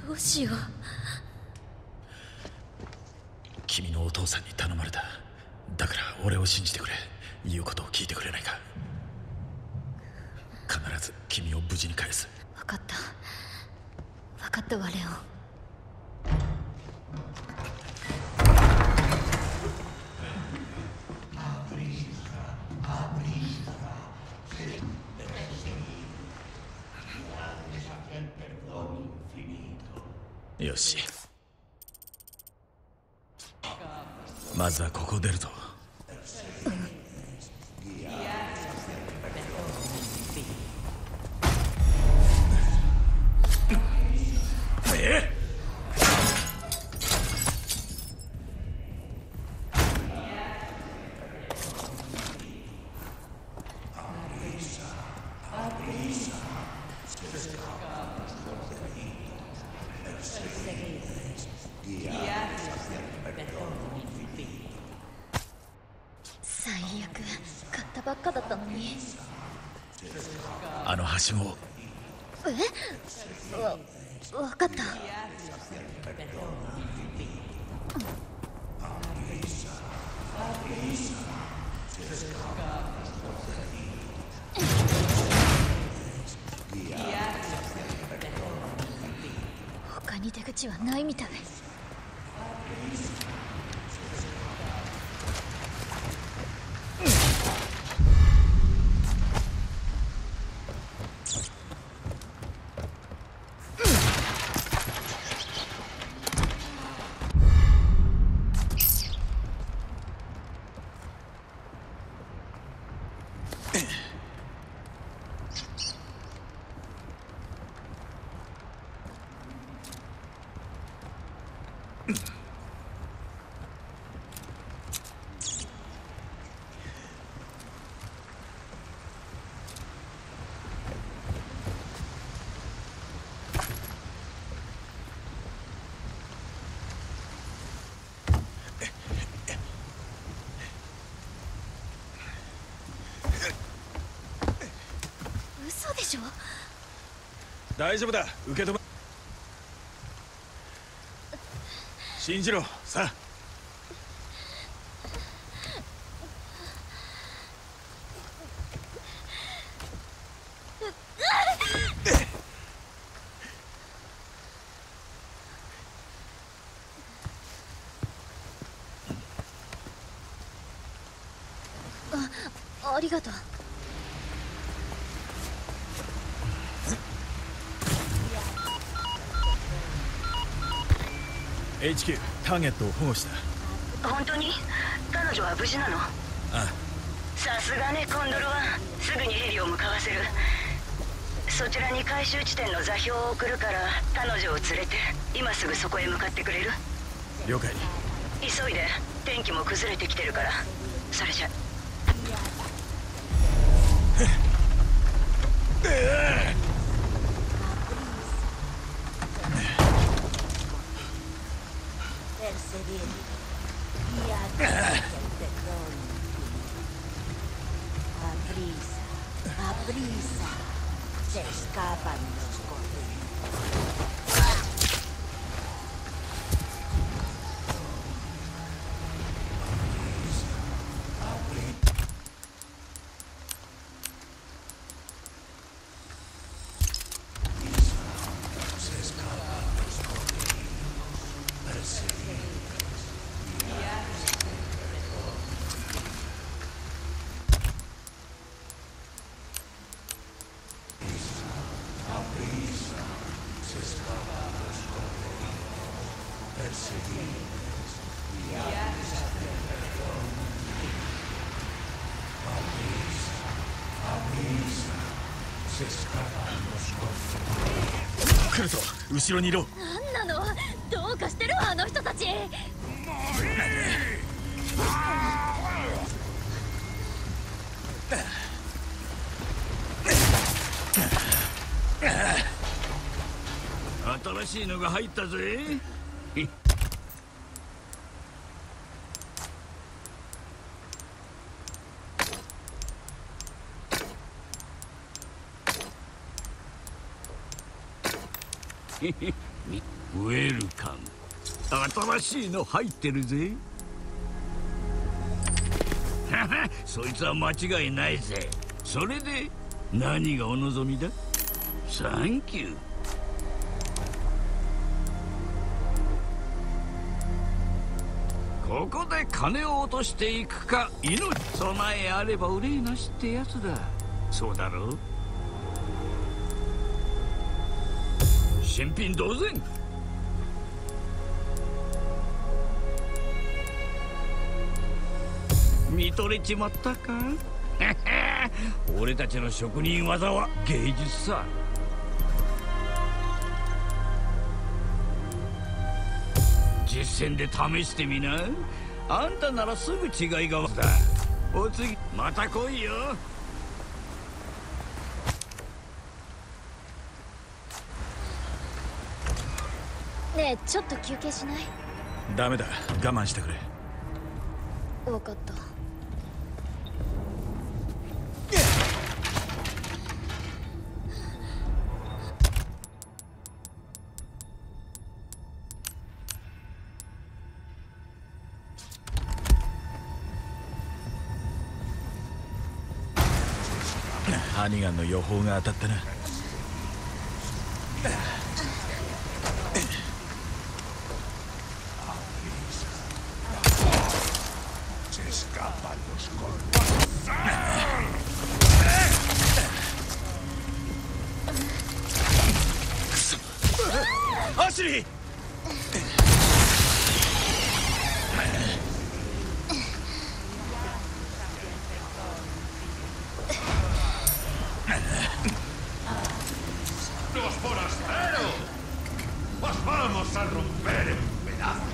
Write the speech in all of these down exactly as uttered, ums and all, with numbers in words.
どうしよう。 君のお父さんに頼まれた。だから俺を信じてくれ。言うことを聞いてくれないか。必ず君を無事に返す。 分かった。分かったわ、レオン。 よし、まずはここを出るぞ。えっ最悪、買ったばっかだったのに。 あのはしご。 え？わ、分かった。他に出口はないみたい。嘘でしょ？ 大丈夫だ。受け止め。信じろ。さあ。 あ、ありがとう。 エイチキュー ターゲットを保護した。 本当に？彼女は無事なの？ ああ。 さすがね、コンドルは。すぐにヘリを向かわせる。そちらに回収地点の座標を送るから、彼女を連れて今すぐそこへ向かってくれる？ 了解。 急いで。天気も崩れてきてるから。それじゃ。 Aprisa, se escapan los corderos. 来るぞ。後ろにいろ。 なんなの？どうかしてるわ、あの人たち。 新しいのが入ったぜ。 ウェルカム。新しいの入ってるぜ。そいつは間違いないぜ。それで何がお望みだ？サンキュー。ここで金を落としていくか、命備えあれば憂いなしってやつだ。そうだろう？新品同然。見とれちまったか？俺たちの職人技は芸術さ。実践で試してみな。あんたならすぐ違いがわかる。お次また来いよ。 ねえ、ちょっと休憩しない？ ダメだ、我慢してくれ。 分かった。 ハニガンの予報が当たったな。アシュリー！ ¡Los forasteros! ¡Os vamos a romper en pedazos!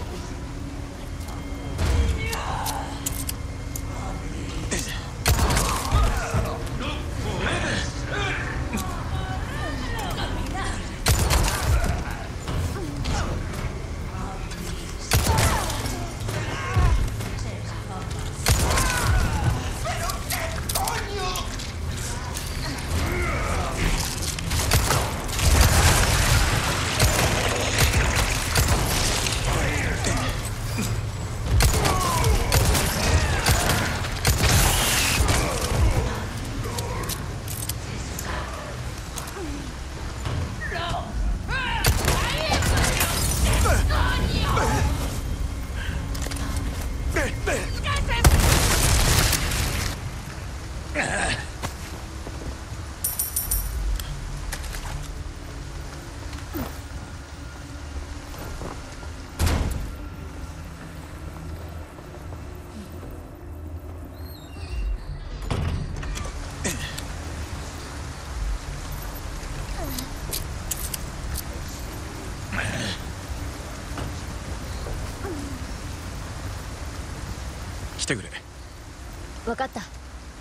来てくれ。 分かった。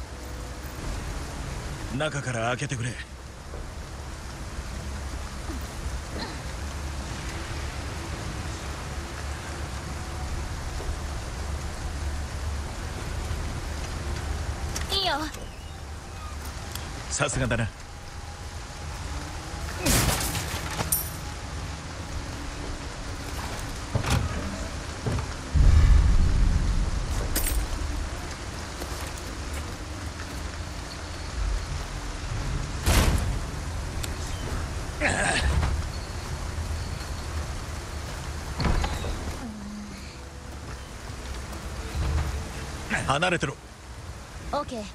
中から開けてくれ。 いいよ。 さすがだな。離れてろ。 オーケー。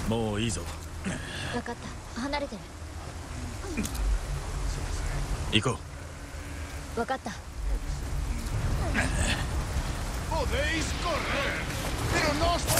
もういいぞ。 分かった、離れてる。 行こう。 分かった。 Podéis correr, pero no os...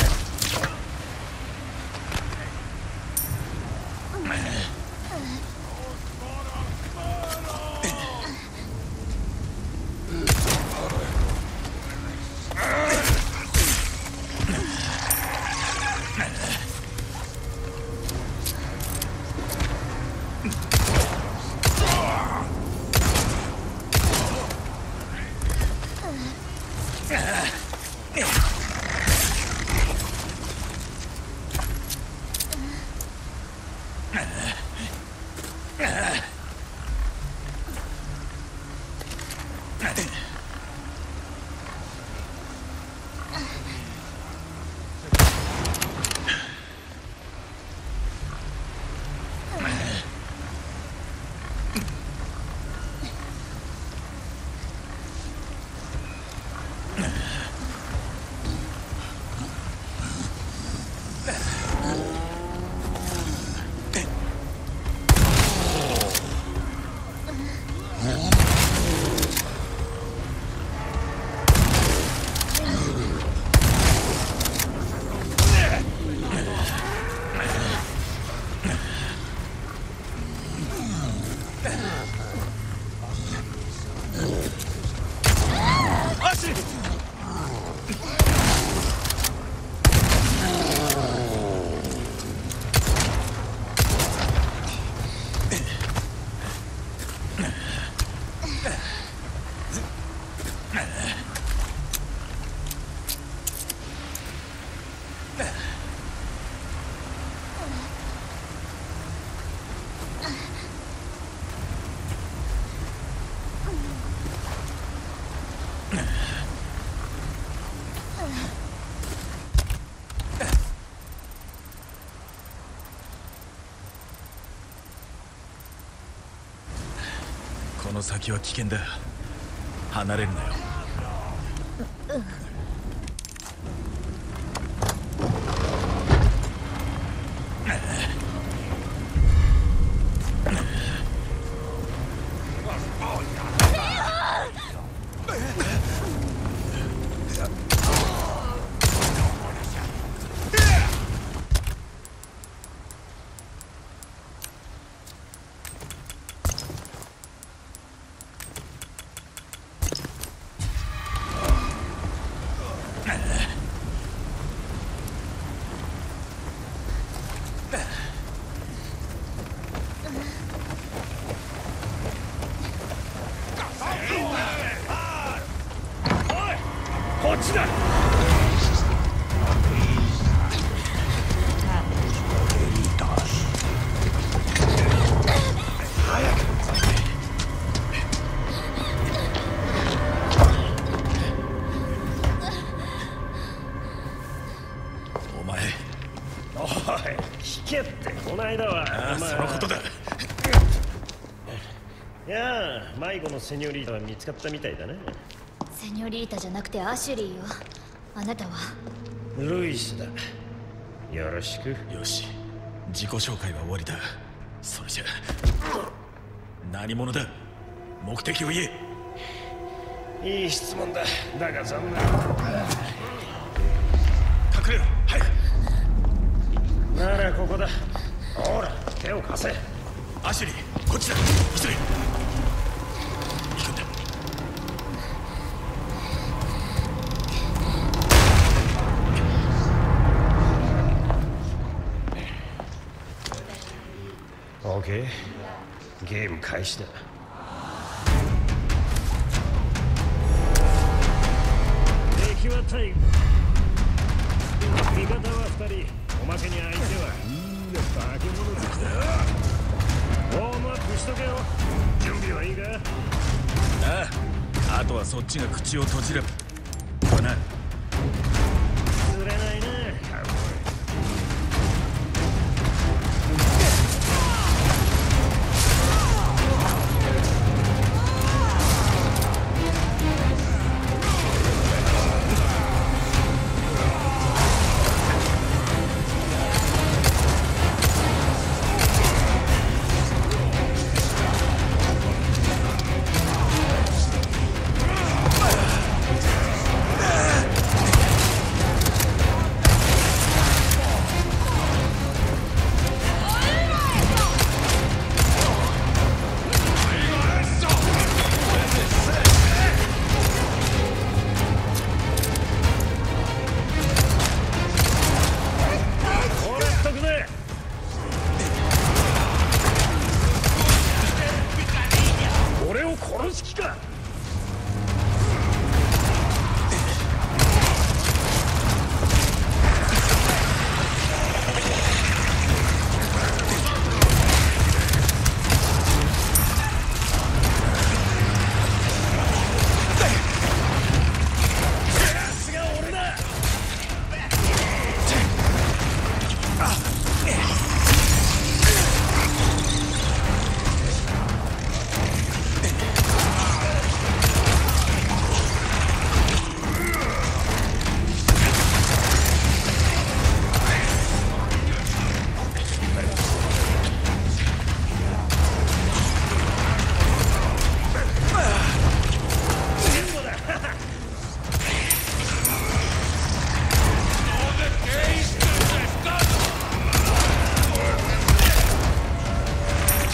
この先は危険だ。離れるなよ。 こっちだ。 お前。 おい、聞けって。この間はああ、 まあ、 そのことだ。 いやあ、迷子のセニョリータは見つかったみたいだね。 セニョリータじゃなくてアシュリーよ。あなたはルイスだ。よろしく。 よし、自己紹介は終わりだ。それじゃ何者だ。目的を言え。いい質問だ。だが残念。 隠れろ、早く。 ならここだ。ほら、手を貸せ。 アシュリー、こっちだ。急げ。行くんだ。 オーケー、ゲーム開始だ。敵はタイム。味方は二人。おまけに相手はみんな化け物好きだ。ウォームアップしとけよ。準備はいいか。 ああ、あとはそっちが口を閉じれば。これな。 釣れないな、カウボーイ。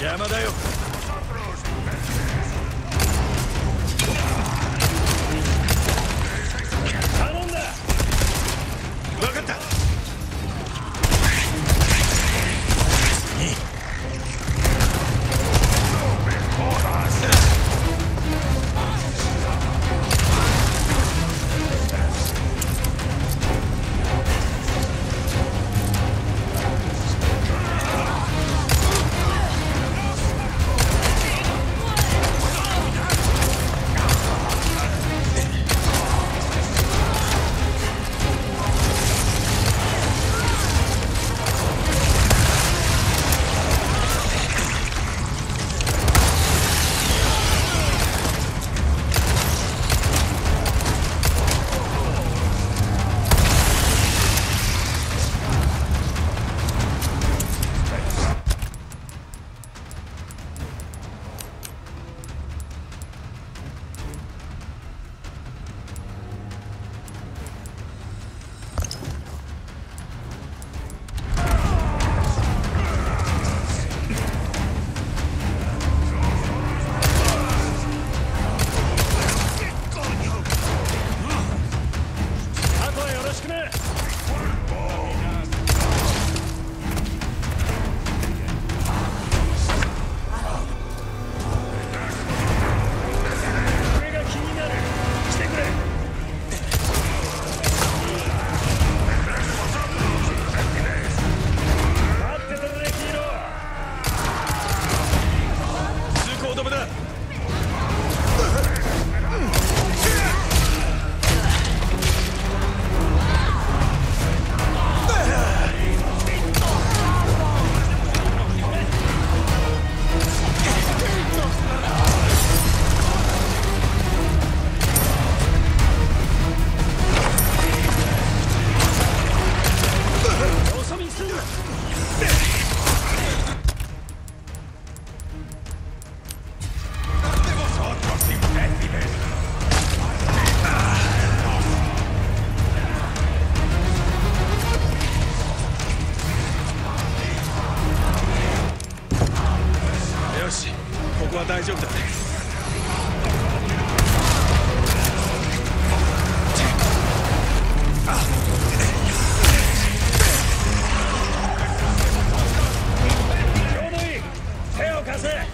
邪魔だよ。 頼んだ。 分かった。大丈夫だ。ちょうどいい。手を貸せ。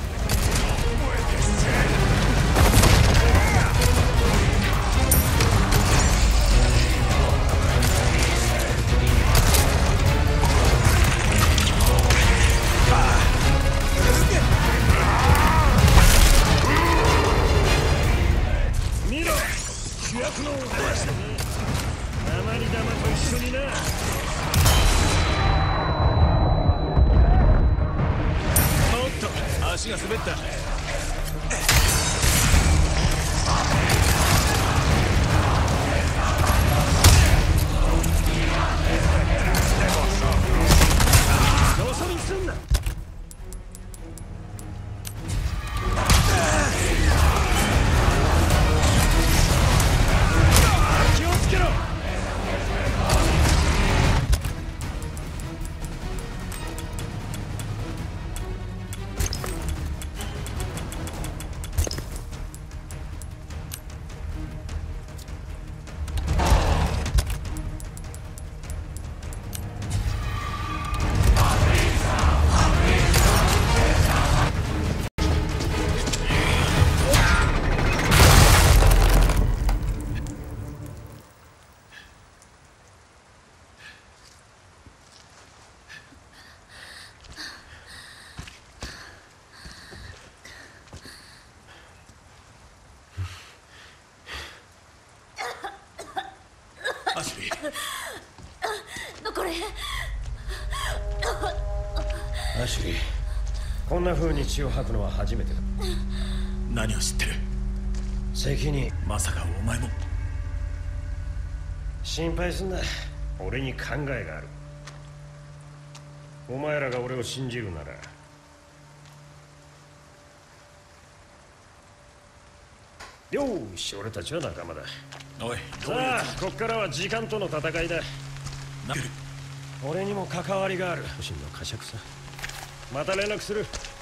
足が滑った。よそ見すんな。気をつけろ。アシュリー。 これアシュリー、こんな風に血を吐くのは初めてだ。 何を知ってる？ 責任。 まさかお前も？ 心配すんな。俺に考えがある。お前らが俺を信じるならよーし、俺たちは仲間だ。 おい、 さあ、こっからは時間との戦いだ。俺にも関わりがある。真の呵責さ。また連絡する。